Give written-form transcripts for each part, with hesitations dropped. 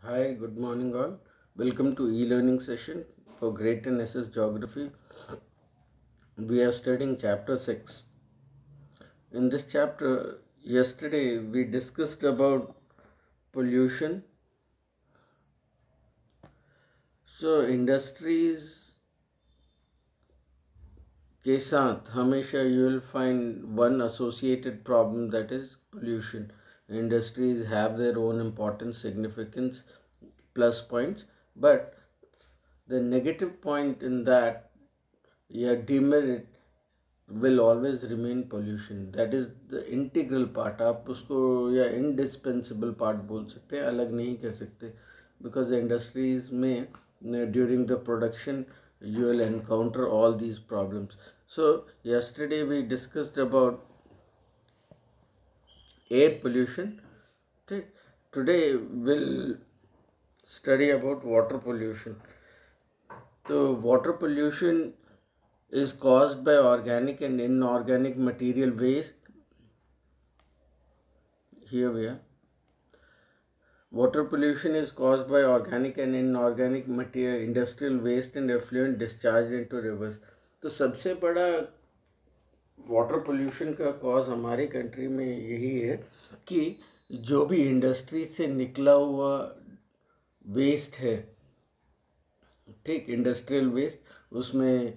Hi, good morning all. Welcome to e-learning session for Grade 10 SS Geography. We are studying chapter 6. In this chapter, yesterday we discussed about pollution. So industries के साथ हमेशा you will find one associated problem, that is pollution. Industries have their own importance, significance, plus points, but the negative point in that, या demerit, will always remain pollution. That is the integral part. आप उसको या indispensable part बोल सकते हैं, अलग नहीं कर सकते, because industries में during the production you will encounter all these problems. So yesterday we discussed about air pollution. Today we'll study about water pollution. So water pollution is caused by organic and inorganic material waste. Here we are. Water pollution is caused by organic and inorganic material, industrial waste and effluent discharged into rivers. तो सबसे बड़ा water pollution का cause हमारे country में यही है कि जो भी इंडस्ट्री से निकला हुआ वेस्ट है, ठीक, इंडस्ट्रियल वेस्ट, उसमें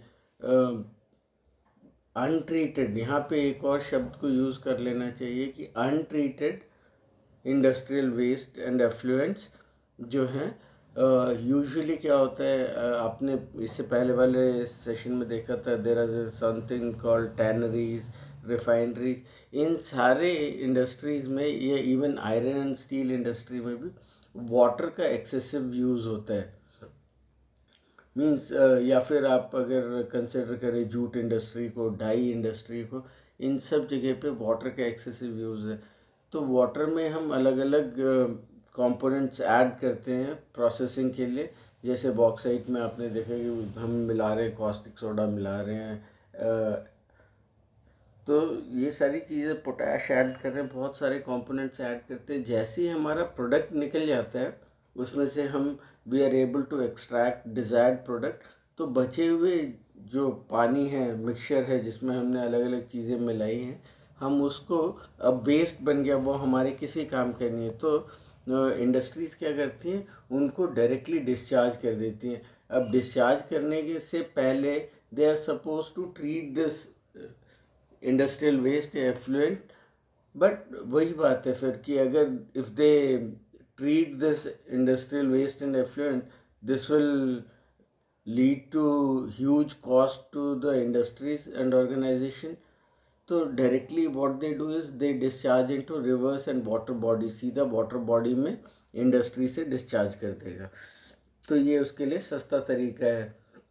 अनट्रीटेड, यहाँ पे एक और शब्द को यूज़ कर लेना चाहिए कि untreated industrial waste and effluents जो हैं, यूजुअली क्या होता है, आपने इससे पहले वाले सेशन में देखा था, there is something called tanneries, refineries. इन सारे इंडस्ट्रीज़ में, ये even iron and steel industry में भी वाटर का एक्सेसिव यूज़ होता है. मीन्स या फिर आप अगर कंसिडर करें जूट इंडस्ट्री को, डाई इंडस्ट्री को, इन सब जगह पे वाटर का एक्सेसिव यूज़ है. तो वाटर में हम अलग अलग कंपोनेंट्स ऐड करते हैं प्रोसेसिंग के लिए. जैसे बॉक्साइट में आपने देखा कि हम मिला रहे हैं कॉस्टिक सोडा, मिला रहे हैं, तो ये सारी चीज़ें, पोटैश ऐड कर रहे हैं, बहुत सारे कंपोनेंट्स ऐड करते हैं. जैसे ही हमारा प्रोडक्ट निकल जाता है, उसमें से हम we are able to extract desired product. तो बचे हुए जो पानी है, मिक्सचर है, जिसमें हमने अलग अलग चीज़ें मिलाई हैं, हम उसको, अब वेस्ट बन गया, वो हमारे किसी काम का नहीं है, तो इंडस्ट्रीज़ क्या करती हैं, उनको डायरेक्टली डिस्चार्ज कर देती हैं. अब डिस्चार्ज करने के से पहले they are suppose to treat this industrial waste या एफ्लुएंट. बट वही बात है फिर कि अगर if they treat this industrial waste and effluent, this will lead to huge cost to the industries and organisation. तो directly what they do is they discharge into rivers and water body, सीधा water body में industry से discharge कर देगा. तो ये उसके लिए सस्ता तरीका है.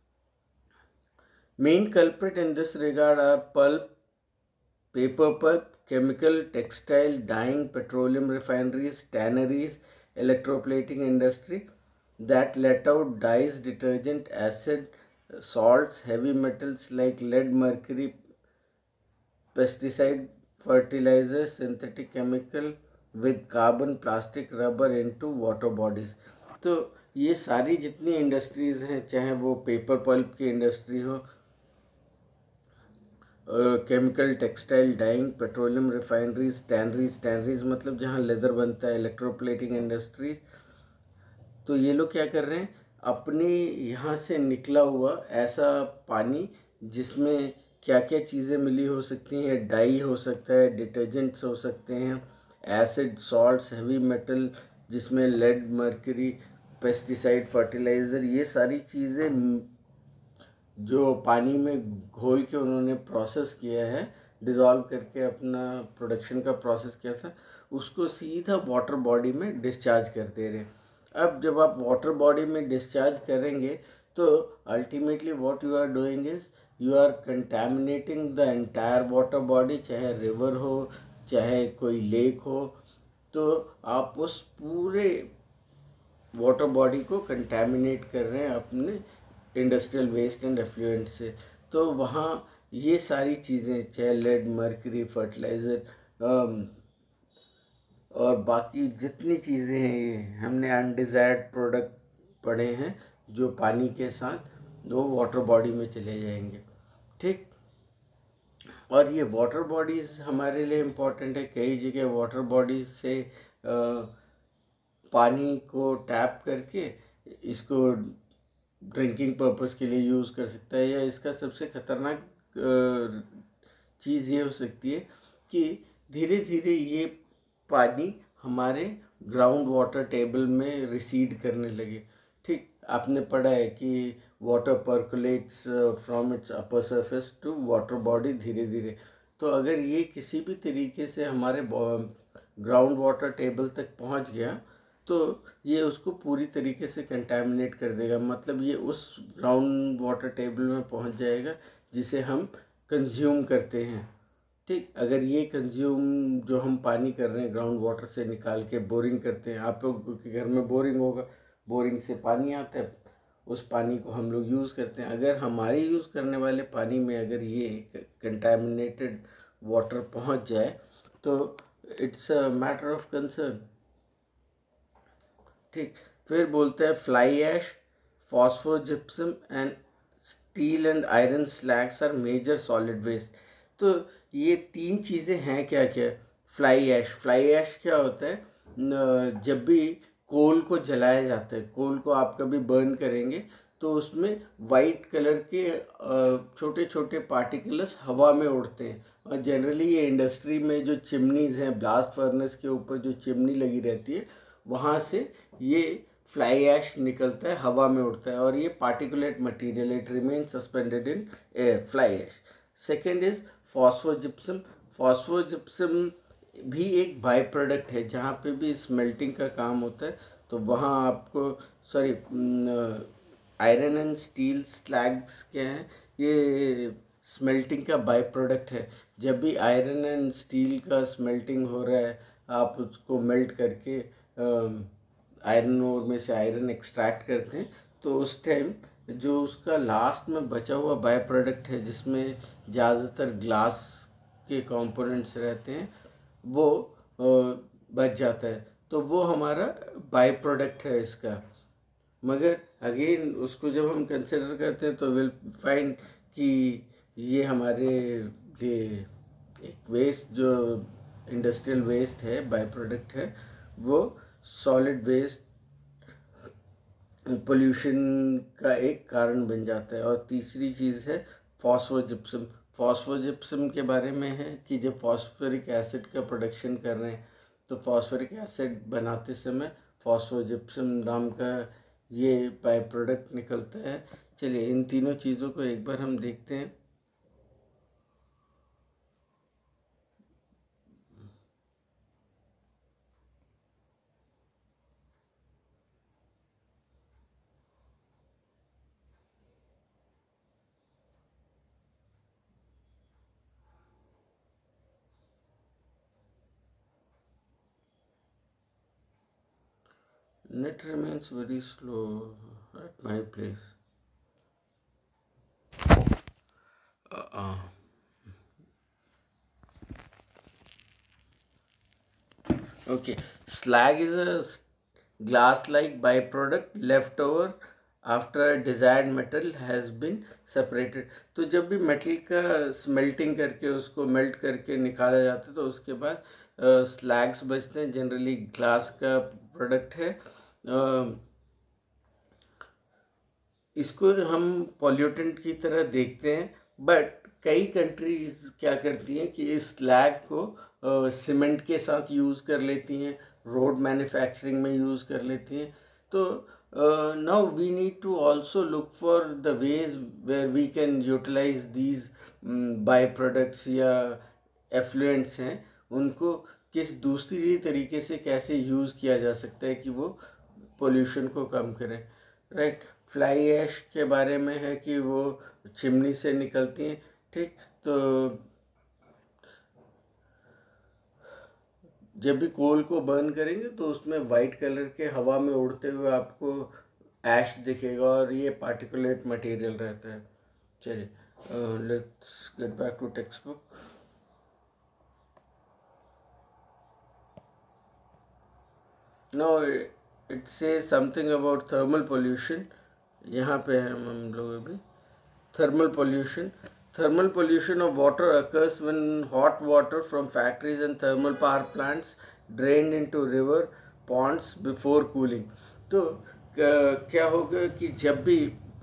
Main culprit in this regard are pulp, paper pulp, chemical, textile, dyeing, petroleum refineries, tanneries, electroplating industry that let out dyes, detergent, acid, salts, heavy metals like lead, mercury, pesticide, fertilizers, synthetic chemical with carbon, plastic, rubber into water bodies. तो ये सारी जितनी industries हैं, चाहे वो paper pulp की industry हो, chemical, textile, dyeing, petroleum refineries, tanneries मतलब जहाँ लेदर बनता है, इलेक्ट्रोप्लेटिंग इंडस्ट्रीज, तो ये लोग क्या कर रहे हैं, अपने यहाँ से निकला हुआ ऐसा पानी जिसमें क्या क्या चीज़ें मिली हो सकती हैं, डाई हो सकता है, डिटर्जेंट्स हो सकते हैं, एसिड, सॉल्ट्स, हेवी मेटल जिसमें लेड, मर्करी, पेस्टिसाइड, फर्टिलाइज़र, ये सारी चीज़ें जो पानी में घोल के उन्होंने प्रोसेस किया है, डिज़ोल्व करके अपना प्रोडक्शन का प्रोसेस किया था, उसको सीधा वाटर बॉडी में डिस्चार्ज कर दे रहे हैं. अब जब आप वाटर बॉडी में डिस्चार्ज करेंगे, तो ultimately what you are doing is you are contaminating the entire water body, चाहे रिवर हो, चाहे कोई लेक हो, तो आप उस पूरे वाटर बॉडी को कंटैमिनेट कर रहे हैं अपने इंडस्ट्रियल वेस्ट एंड एफ्लुएंट से. तो वहाँ ये सारी चीज़ें, चाहे लेड, मर्करी, फर्टिलाइज़र और बाकी जितनी चीज़ें हैं ये हमने अनडिज़ायर्ड प्रोडक्ट पढ़े हैं जो पानी के साथ वो वाटर बॉडी में चले जाएंगे। ठीक, और ये वाटर बॉडीज़ हमारे लिए इम्पोर्टेंट है। कई जगह वाटर बॉडीज़ से पानी को टैप करके इसको ड्रिंकिंग पर्पस के लिए यूज़ कर सकता है, या इसका सबसे ख़तरनाक चीज़ ये हो सकती है कि धीरे धीरे ये पानी हमारे ग्राउंड वाटर टेबल में रिसीड करने लगे। ठीक, आपने पढ़ा है कि water percolates from its upper surface to water body धीरे धीरे। तो अगर ये किसी भी तरीके से हमारे ग्राउंड वाटर टेबल तक पहुंच गया तो ये उसको पूरी तरीके से कंटामिनेट कर देगा। मतलब ये उस ग्राउंड वाटर टेबल में पहुंच जाएगा जिसे हम कंज्यूम करते हैं। ठीक, अगर ये कंज्यूम जो हम पानी कर रहे हैं ग्राउंड वाटर से निकाल के बोरिंग करते हैं, आप लोग के घर में बोरिंग होगा, बोरिंग से पानी आता है, उस पानी को हम लोग यूज़ करते हैं। अगर हमारे यूज़ करने वाले पानी में अगर ये कंटामिनेटेड वाटर पहुंच जाए तो it's a matter of concern. ठीक, फिर बोलते हैं fly ash, phosphogypsum and steel and iron slags are major solid waste. तो ये तीन चीज़ें हैं क्या क्या। फ्लाई ऐश क्या होता है, जब भी कोल को जलाया जाता है, कोल को आप कभी बर्न करेंगे तो उसमें वाइट कलर के छोटे छोटे पार्टिकल्स हवा में उड़ते हैं। और जनरली ये इंडस्ट्री में जो चिमनीज़ हैं, ब्लास्ट फर्नेस के ऊपर जो चिमनी लगी रहती है वहाँ से ये फ्लाई ऐश निकलता है, हवा में उड़ता है, और ये particulate material, it remain suspended in air, fly ash. Second is phosphogypsum. Phosphogypsum भी एक बाई प्रोडक्ट है, जहाँ पे भी स्मेल्टिंग का काम होता है तो वहाँ आपको आयरन एंड स्टील स्लैग्स क्या हैं, ये स्मेल्टिंग का बाई प्रोडक्ट है। जब भी आयरन एंड स्टील का स्मेल्टिंग हो रहा है, आप उसको मेल्ट करके आयरन ओर में से आयरन एक्सट्रैक्ट करते हैं, तो उस टाइम जो उसका लास्ट में बचा हुआ बाय प्रोडक्ट है जिसमें ज़्यादातर ग्लास के कंपोनेंट्स रहते हैं वो बच जाता है, तो वो हमारा बाय प्रोडक्ट है इसका। मगर अगेन उसको जब हम कंसिडर करते हैं तो विल फाइंड कि ये हमारे ये एक वेस्ट जो इंडस्ट्रियल वेस्ट है, बाय प्रोडक्ट है, वो सॉलिड वेस्ट पोल्यूशन का एक कारण बन जाता है। और तीसरी चीज़ है फॉस्फोजिप्सम। फॉस्फोजिप्सम के बारे में है कि जब फॉस्फोरिक एसिड का प्रोडक्शन कर रहे हैं तो फॉस्फोरिक एसिड बनाते समय फॉस्फोजिप्सम नाम का ये बाय प्रोडक्ट निकलता है। चलिए इन तीनों चीज़ों को एक बार हम देखते हैं। Net remains very slow at my place. Okay, slag is a glass-like byproduct left over after a desired metal has been separated. तो जब भी मेटल का स्मेल्टिंग करके उसको मेल्ट करके निकाला जाता है तो उसके बाद स्लैग्स बचते हैं, जनरली ग्लास का प्रोडक्ट है। इसको हम पॉल्यूटेंट की तरह देखते हैं, बट कई कंट्रीज क्या करती हैं कि इस स्लैग को सीमेंट के साथ यूज़ कर लेती हैं, रोड मैन्युफैक्चरिंग में यूज़ कर लेती हैं। तो now we need to also look for the ways where we can utilise these by products या एफ्लुएंट्स हैं, उनको किस दूसरी तरीके से कैसे यूज़ किया जा सकता है कि वो पोल्यूशन को कम करें। राइट, फ्लाई ऐश के बारे में है कि वो चिमनी से निकलती हैं। ठीक, तो जब भी कोल को बर्न करेंगे तो उसमें वाइट कलर के हवा में उड़ते हुए आपको ऐश दिखेगा और ये पार्टिकुलेट मटेरियल रहता है। चलिए let's get back to text book. Now it say something about thermal pollution. यहाँ पे है हम लोग अभी। Thermal pollution of water occurs when hot water from factories and thermal power plants drained into river ponds before cooling। तो क्या होगा कि जब भी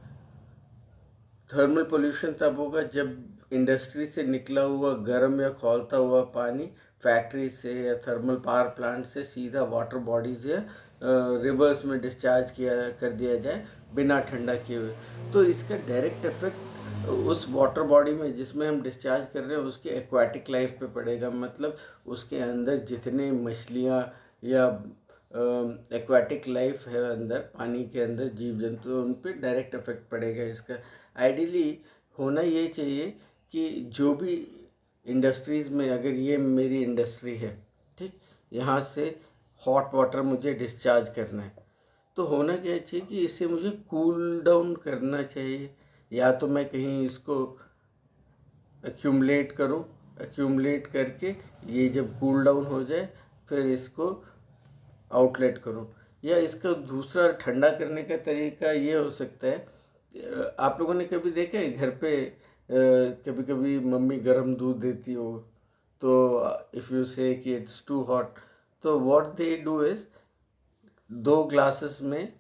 थर्मल पोल्यूशन तब होगा जब इंडस्ट्री से निकला हुआ गर्म या खौलता हुआ पानी फैक्ट्री से या थर्मल पावर प्लांट से सीधा वाटर बॉडीज या रिवर्स में डिस्चार्ज किया कर दिया जाए बिना ठंडा किए हुए। तो इसका डायरेक्ट इफेक्ट उस वाटर बॉडी में जिसमें हम डिस्चार्ज कर रहे हैं उसके एक्वाटिक लाइफ पे पड़ेगा। मतलब उसके अंदर जितने मछलियाँ या एक्वाटिक लाइफ है अंदर पानी के अंदर जीव जंतु उन पे डायरेक्ट इफेक्ट पड़ेगा इसका। आइडियली होना ये चाहिए कि जो भी इंडस्ट्रीज़ में, अगर ये मेरी इंडस्ट्री है ठीक, यहाँ से हॉट वाटर मुझे डिस्चार्ज करना है तो होना क्या चाहिए कि इससे मुझे कूल डाउन करना चाहिए। या तो मैं कहीं इसको एक्यूमुलेट करूँ, एक्यूमुलेट करके ये जब कूल डाउन हो जाए फिर इसको आउटलेट करूँ। या इसका दूसरा ठंडा करने का तरीका ये हो सकता है, आप लोगों ने कभी देखा है घर पे कभी कभी मम्मी गर्म दूध देती हो तो इफ़ यू से कि इट्स टू हॉट तो what they do is 2 glasses में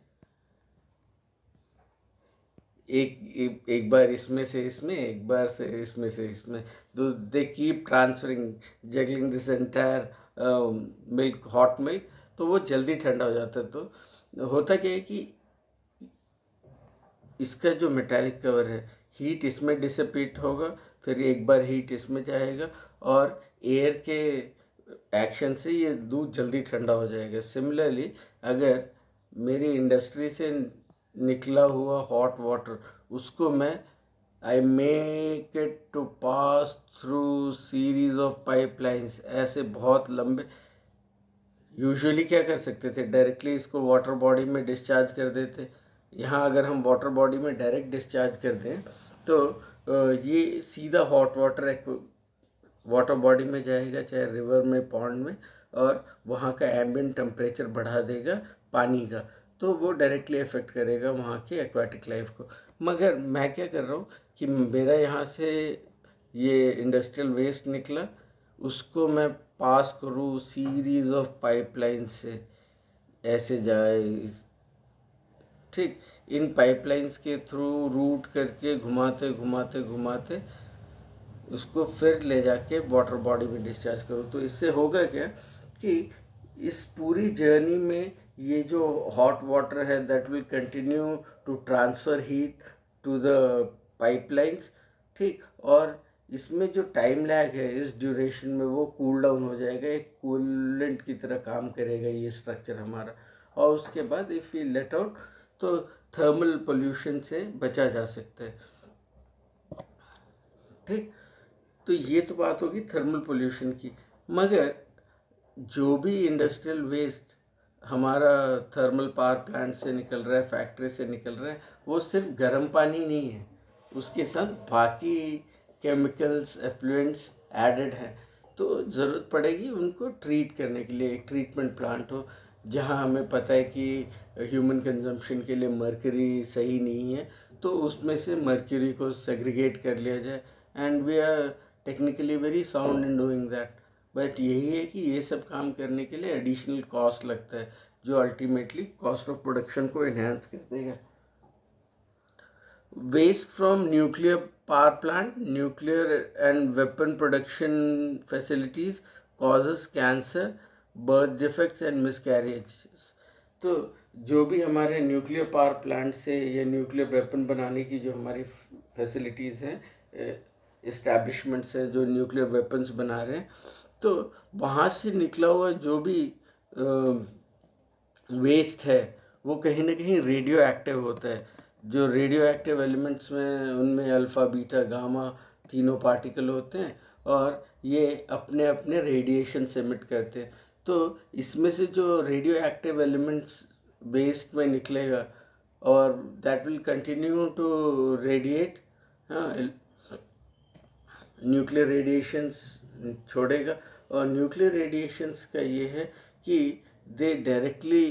एक बार इसमें से इसमें, एक बार से इसमें they keep transferring juggling this entire milk, hot milk, तो वो जल्दी ठंडा हो जाता है। तो होता क्या है कि इसका जो मेटालिक कवर है हीट इसमें डिसिपेट होगा, फिर एक बार हीट इसमें जाएगा और एयर के एक्शन से ये दूध जल्दी ठंडा हो जाएगा। सिमिलरली अगर मेरी इंडस्ट्री से निकला हुआ हॉट वाटर उसको मैं I make it to pass through series of pipelines, ऐसे बहुत लंबे। यूजुअली क्या कर सकते थे, डायरेक्टली इसको वाटर बॉडी में डिस्चार्ज कर देते। यहाँ अगर हम वाटर बॉडी में डायरेक्ट डिस्चार्ज कर दें तो ये सीधा हॉट वाटर एक वाटर बॉडी में जाएगा, चाहे रिवर में, पॉन्ड में, और वहाँ का एम्बिएंट टेम्परेचर बढ़ा देगा पानी का, तो वो डायरेक्टली इफेक्ट करेगा वहाँ की एक्वाटिक लाइफ को। मगर मैं क्या कर रहा हूँ कि मेरा यहाँ से ये इंडस्ट्रियल वेस्ट निकला, उसको मैं पास करूँ सीरीज ऑफ पाइपलाइन से, ऐसे जाए ठीक, इन पाइपलाइंस के थ्रू रूट करके घुमाते घुमाते घुमाते उसको फिर ले जाके वाटर बॉडी में डिस्चार्ज करो। तो इससे होगा क्या कि इस पूरी जर्नी में ये जो हॉट वाटर है that will continue to transfer heat to the pipelines ठीक, और इसमें जो टाइम लैग है इस ड्यूरेशन में वो कूल डाउन हो जाएगा, एक कूलेंट की तरह काम करेगा ये स्ट्रक्चर हमारा। और उसके बाद इफ़ वी लेट आउट तो थर्मल पोल्यूशन से बचा जा सकता है ठीक। तो ये तो बात होगी थर्मल पोल्यूशन की। मगर जो भी इंडस्ट्रियल वेस्ट हमारा थर्मल पावर प्लांट से निकल रहा है, फैक्ट्री से निकल रहा है, वो सिर्फ गर्म पानी नहीं है, उसके साथ बाकी केमिकल्स एफ्लुएंट्स एडेड हैं। तो ज़रूरत पड़ेगी उनको ट्रीट करने के लिए, एक ट्रीटमेंट प्लांट हो जहाँ हमें पता है कि ह्यूमन कंजम्पशन के लिए मर्क्यूरी सही नहीं है, तो उसमें से मर्क्यूरी को सेग्रीगेट कर लिया जाए। And we are technically very sound in doing that. But यही है कि ये सब काम करने के लिए एडिशनल कॉस्ट लगता है जो अल्टीमेटली कॉस्ट ऑफ प्रोडक्शन को इन्हांस कर देगा। Waste from nuclear power plant, nuclear and weapon production facilities causes cancer, birth defects and miscarriages. तो जो भी हमारे न्यूक्लियर पावर प्लांट से या न्यूक्लियर वेपन बनाने की जो हमारी फैसिलिटीज़ हैं, इस्टेब्लिशमेंट्स हैं जो न्यूक्लियर वेपन्स बना रहे हैं, तो वहाँ से निकला हुआ जो भी वेस्ट है वो कहीं ना कहीं रेडियो एक्टिव होता है। जो रेडियो एक्टिव एलिमेंट्स में उनमें अल्फ़ा बीटा गामा तीनों पार्टिकल होते हैं और ये अपने अपने रेडिएशन से एमिट करते हैं। तो इसमें से जो रेडियो एक्टिव एलिमेंट्स वेस्ट में निकलेगा और that will continue to radiate, हाँ, न्यूक्लियर रेडिएशंस छोड़ेगा। और न्यूक्लियर रेडिएशंस का ये है कि they directly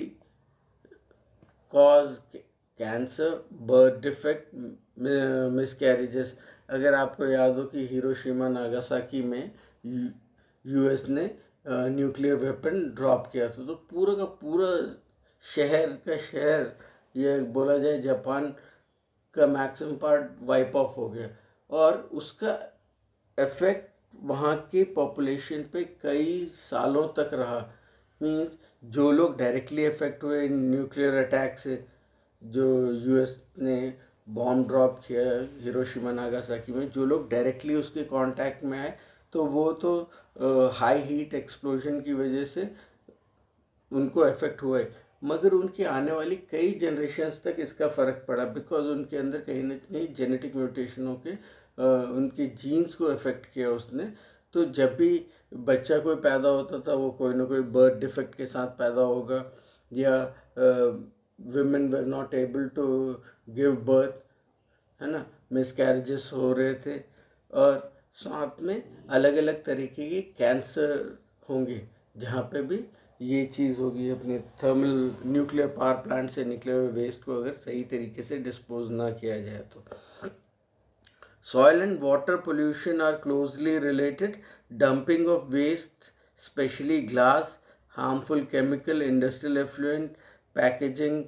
cause cancer, birth defect, miscarriages. अगर आपको याद हो कि हिरोशिमा नागासाकी में यूएस ने न्यूक्लियर वेपन ड्रॉप किया था, तो पूरा का पूरा शहर का शहर, ये बोला जाए जापान का मैक्सिमम पार्ट वाइप ऑफ हो गया, और उसका इफेक्ट वहाँ की पॉपुलेशन पे कई सालों तक रहा। मीन्स जो लोग डायरेक्टली इफेक्ट हुए न्यूक्लियर अटैक से, जो यूएस ने बॉम्ब ड्रॉप किया हिरोशिमा नागासाकी में, जो लोग डायरेक्टली उसके कांटेक्ट में आए, तो वो तो हाई हीट एक्सप्लोजन की वजह से उनको इफेक्ट हुआ है, मगर उनकी आने वाली कई जनरेशन्स तक इसका फ़र्क पड़ा, बिकॉज उनके अंदर कहीं ना कहीं जेनेटिक म्यूटेशनों के उनके जीन्स को इफेक्ट किया उसने। तो जब भी बच्चा कोई पैदा होता था, वो कोई ना कोई बर्थ डिफेक्ट के साथ पैदा होगा, या women were not able to give birth, है ना, मिसकैरेजेस हो रहे थे, और साथ में अलग अलग तरीके के कैंसर होंगे, जहाँ पे भी ये चीज़ होगी। अपने थर्मल न्यूक्लियर पावर प्लांट से निकले हुए वेस्ट को अगर सही तरीके से डिस्पोज ना किया जाए तो। Soil and water pollution are closely related. Dumping of waste, specially glass, harmful chemical, industrial effluent, packaging,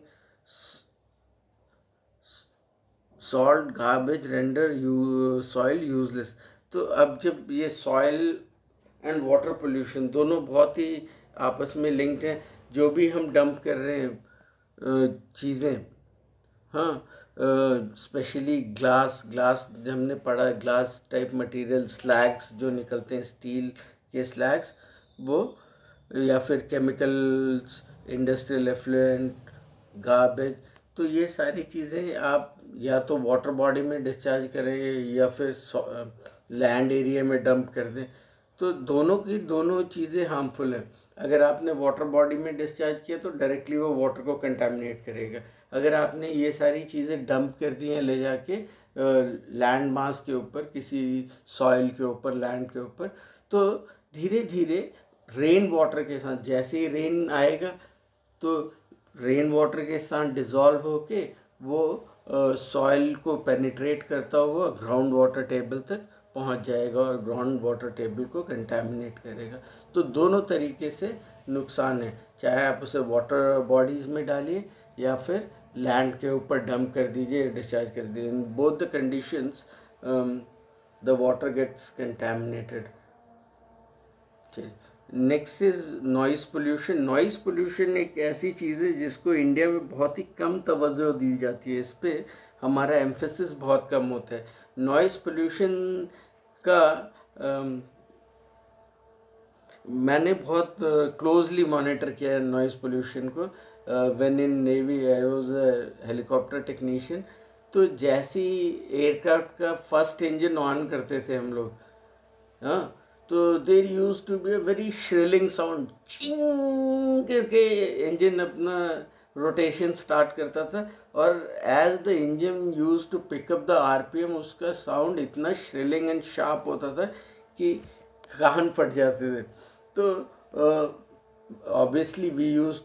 salt, garbage render soil useless. तो अब जब ये सॉइल एंड वाटर पोल्यूशन दोनों बहुत ही आपस में लिंक्ड हैं, जो भी हम डंप कर रहे हैं चीज़ें, हाँ, स्पेशली ग्लास जब हमने पढ़ा, ग्लास टाइप मटेरियल, स्लैग्स जो निकलते हैं, स्टील के स्लैग्स, वो, या फिर केमिकल्स, इंडस्ट्रियल एफ्लुएंट, गार्बेज, तो ये सारी चीज़ें आप या तो वाटर बॉडी में डिस्चार्ज करें या फिर लैंड एरिया में डंप कर दें, तो दोनों की दोनों चीज़ें हार्मफुल हैं। अगर आपने वाटर बॉडी में डिस्चार्ज किया तो डायरेक्टली वो वाटर को कंटामिनेट करेगा। अगर आपने ये सारी चीज़ें डंप कर दी हैं ले जाके लैंड मास के ऊपर, किसी सॉइल के ऊपर, लैंड के ऊपर, तो धीरे धीरे रेन वाटर के साथ, जैसे ही रेन आएगा तो रेन वाटर के साथ डिज़ोल्व होके वो सॉइल को पेनिट्रेट करता हुआ ग्राउंड वाटर टेबल तक पहुंच जाएगा और ग्राउंड वाटर टेबल को कंटेमिनेट करेगा। तो दोनों तरीके से नुकसान है, चाहे आप उसे वाटर बॉडीज़ में डालिए या फिर लैंड के ऊपर डंप कर दीजिए, डिस्चार्ज कर दीजिए। In both the conditions the water gets contaminated. चलिए, next is noise pollution. Noise pollution एक ऐसी चीज़ है जिसको इंडिया में बहुत ही कम तवज्जो दी जाती है, इस पर हमारा एम्फेसिस बहुत कम होता है। नॉइज़ पोल्यूशन का मैंने बहुत क्लोजली मॉनिटर किया है नॉइज़ पोल्यूशन को। When in navy I was a helicopter technician, तो जैसे ही एयरक्राफ्ट का फर्स्ट इंजन ऑन करते थे हम लोग, हाँ, तो there use to be a very shrilling sound, चिंग करके इंजन अपना रोटेशन स्टार्ट करता था, और as the engine use to pick up the RPM, उसका साउंड इतना श्रिलिंग एंड शार्प होता था कि कान फट जाते थे। तो obviously we use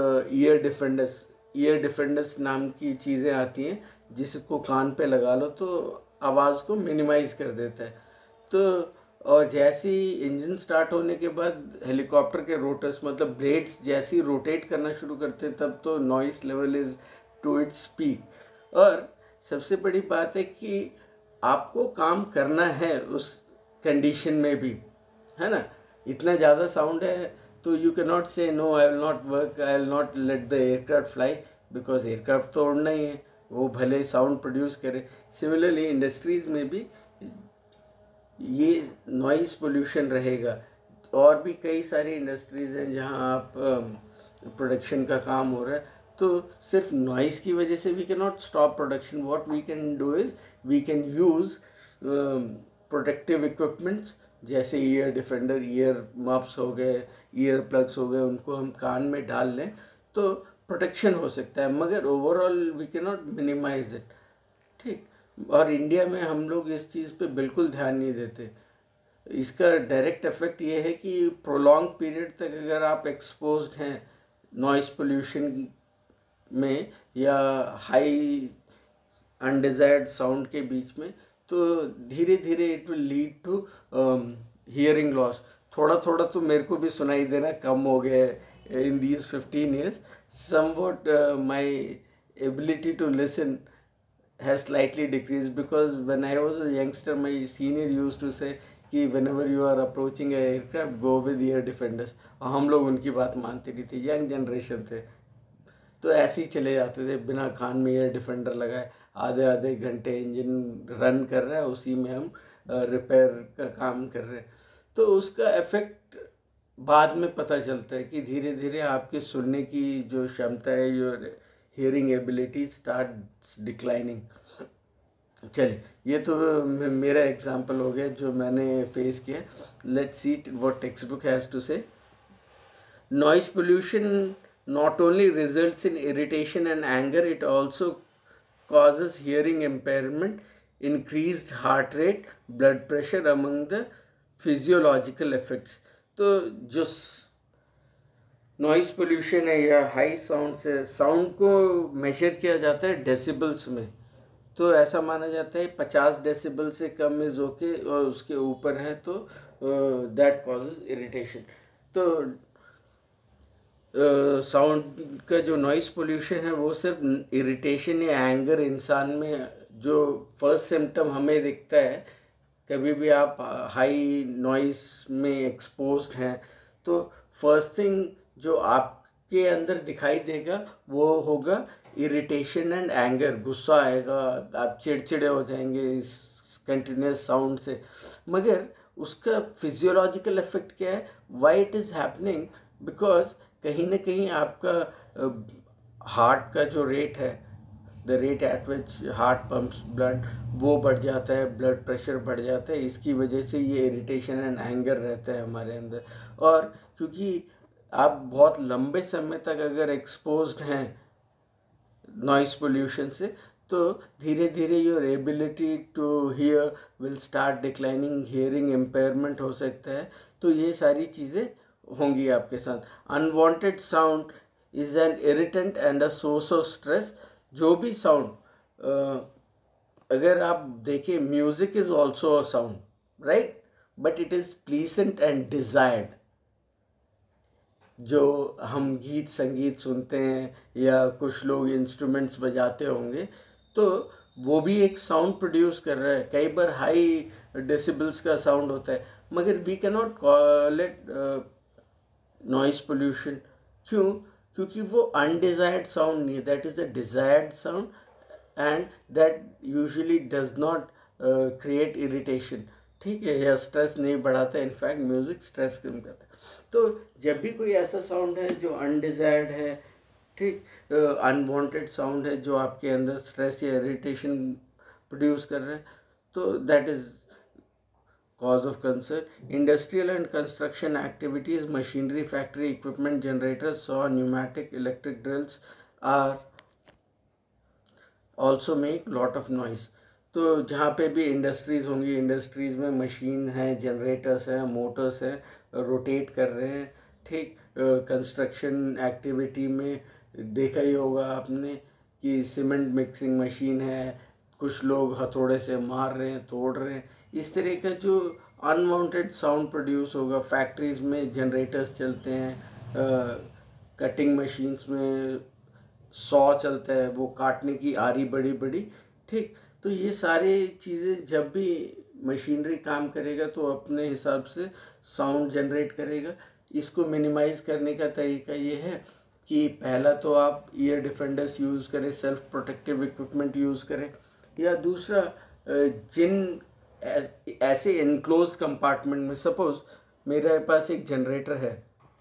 ear defenders नाम की चीज़ें आती हैं जिसको कान पे लगा लो तो आवाज़ को मिनिमाइज़ कर देता है। तो और जैसे ही इंजन स्टार्ट होने के बाद हेलीकॉप्टर के रोटर्स, मतलब ब्लेड्स जैसे ही रोटेट करना शुरू करते हैं, तब तो noise level is to its peak. और सबसे बड़ी बात है कि आपको काम करना है उस कंडीशन में भी, है ना। इतना ज़्यादा साउंड है तो you can not say no, I will not work, I will not let the aircraft fly, because aircraft तो उड़ना ही है, वो भले साउंड प्रोड्यूस करे। सिमिलरली इंडस्ट्रीज़ में भी ये नॉइज़ पोल्यूशन रहेगा। और भी कई सारी इंडस्ट्रीज़ हैं जहां आप प्रोडक्शन का काम हो रहा है, तो सिर्फ नॉइज़ की वजह से we can not stop production. What we can do is we can use protective equipments, जैसे ईयर डिफेंडर, ईयर मफ्स हो गए, ईयर प्लग्स हो गए, उनको हम कान में डाल लें तो प्रोटेक्शन हो सकता है, मगर overall we can not minimise it. ठीक। और इंडिया में हम लोग इस चीज़ पे बिल्कुल ध्यान नहीं देते। इसका डायरेक्ट इफेक्ट ये है कि प्रोलॉन्ग पीरियड तक अगर आप एक्सपोज्ड हैं नॉइस पोल्यूशन में या हाई अनडिजायर्ड साउंड के बीच में, तो धीरे धीरे it will lead to hearing loss. थोड़ा थोड़ा तो मेरे को भी सुनाई देना कम हो गया है in these 15 years. Somewhat my ability to listen has slightly decreased, because when I was a youngster my senior used to say कि whenever you are approaching a aircraft go with ear defenders, और हम लोग उनकी बात मानते नहीं थे, young generation थे, तो ऐसे ही चले जाते थे बिना कान में एयर डिफेंडर लगाए, आधे आधे घंटे इंजन रन कर रहा है, उसी में हम रिपेयर का काम कर रहे हैं। तो उसका इफेक्ट बाद में पता चलता है कि धीरे धीरे आपके सुनने की जो क्षमता है, your hearing ability start declining. चलिए, ये तो मेरा एग्जांपल हो गया जो मैंने फेस किया। Let's see what text book has to say. Noise pollution not only results in irritation and anger, it also causes hearing impairment, increased heart rate, blood pressure among the physiological effects. तो जो noise pollution है या high sound से, sound को measure किया जाता है decibels में। तो ऐसा माना जाता है 50 डेसिबल से कम इज ओके, और उसके ऊपर है तो दैट कॉजेज इरिटेशन। तो साउंड का जो नॉइस पोल्यूशन है वो सिर्फ इरिटेशन या एंगर इंसान में, जो फर्स्ट सिम्टम हमें दिखता है कभी भी आप हाई नॉइस में एक्सपोज्ड हैं, तो फर्स्ट थिंग जो आपके अंदर दिखाई देगा वो होगा इरिटेशन एंड एंगर। गुस्सा आएगा, आप चिड़चिड़े हो जाएंगे इस कंटिन्यूस साउंड से। मगर उसका फिजियोलॉजिकल इफेक्ट क्या है, why it is happening, because कहीं ना कहीं आपका हार्ट का जो रेट है, the rate at which heart pumps blood, वो बढ़ जाता है, ब्लड प्रेशर बढ़ जाता है। इसकी वजह से ये इरिटेशन एंड एंगर रहता है हमारे अंदर। और क्योंकि आप बहुत लंबे समय तक अगर एक्सपोज्ड हैं नॉइस पोल्यूशन से, तो धीरे धीरे your ability to hear will start declining, hearing impairment हो सकता है। तो ये सारी चीज़ें होंगी आपके साथ। Unwanted sound is an irritant and a source of stress. जो भी साउंड, अगर आप देखें, music is also a sound, right, but it is pleasant and desired. जो हम गीत संगीत सुनते हैं या कुछ लोग इंस्ट्रूमेंट्स बजाते होंगे, तो वो भी एक साउंड प्रोड्यूस कर रहा है। कई बार हाई डेसिबल्स का साउंड होता है, मगर we can not call it noise pollution. क्यों? क्योंकि वो अनडिजायर्ड साउंड नहीं है, that is the desired sound, and that usually does not create irritation, ठीक है, या स्ट्रेस नहीं बढ़ाता। इनफैक्ट म्यूज़िक स्ट्रेस कम करता है। तो जब भी कोई ऐसा साउंड है जो अनडिजायर्ड है, ठीक, अनवांटेड साउंड है जो आपके अंदर स्ट्रेस या इरिटेशन प्रोड्यूस कर रहे हैं, तो that is cause of concern. Industrial and construction activities, machinery, factory equipment, generators, saw, pneumatic, electric drills are also make lot of noise. तो जहाँ पे भी इंडस्ट्रीज़ होंगी, इंडस्ट्रीज़ में मशीन हैं, जनरेटर्स हैं, मोटर्स हैं, रोटेट कर रहे हैं, ठीक। कंस्ट्रक्शन एक्टिविटी में देखा ही होगा आपने कि सीमेंट मिक्सिंग मशीन है, कुछ लोग हथौड़े से मार रहे हैं, तोड़ रहे हैं। इस तरह का जो अनवांटेड साउंड प्रोड्यूस होगा। फैक्ट्रीज़ में जनरेटर्स चलते हैं, कटिंग मशीन्स में सॉ चलता है, वो काटने की आरी बड़ी बड़ी, ठीक। तो ये सारी चीज़ें जब भी मशीनरी काम करेगा तो अपने हिसाब से साउंड जनरेट करेगा। इसको मिनिमाइज करने का तरीका ये है कि पहला तो आप ईयर डिफेंडर्स यूज़ करें, सेल्फ प्रोटेक्टिव इक्विपमेंट यूज़ करें, या दूसरा जिन ऐसे इनक्लोज्ड कंपार्टमेंट में, सपोज मेरे पास एक जनरेटर है,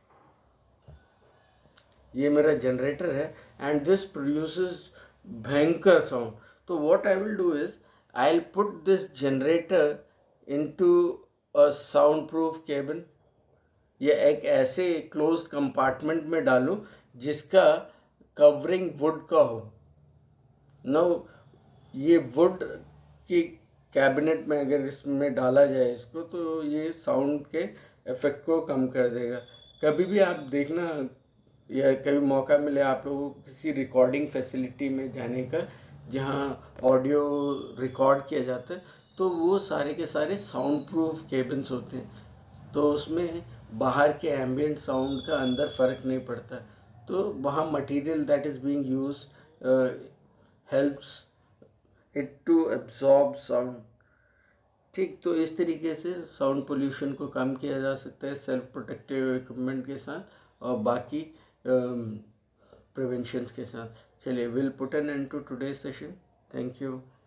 ये मेरा जनरेटर है, एंड दिस प्रोड्यूसेस भयंकर साउंड। तो what I will do is I will put this generator into a sound proof cabin, या एक ऐसे क्लोज्ड कंपार्टमेंट में डालूं जिसका कवरिंग वुड का हो। नो, ये वुड की कैबिनेट में अगर इसमें डाला जाए इसको, तो ये साउंड के इफेक्ट को कम कर देगा। कभी भी आप देखना या कभी मौका मिले आप लोगों को किसी रिकॉर्डिंग फैसिलिटी में जाने का जहाँ ऑडियो रिकॉर्ड किया जाता है, तो वो सारे के सारे साउंड प्रूफ केबिन्स होते हैं, तो उसमें बाहर के एम्बियंट साउंड का अंदर फ़र्क नहीं पड़ता। तो वहाँ material that is being use helps it to absorb sound. ठीक, तो इस तरीके से साउंड पोल्यूशन को कम किया जा सकता है सेल्फ प्रोटेक्टिव इक्विपमेंट के साथ और बाकी प्रिवेंशंस के साथ। चलिए, will put an end to today session. Thank you.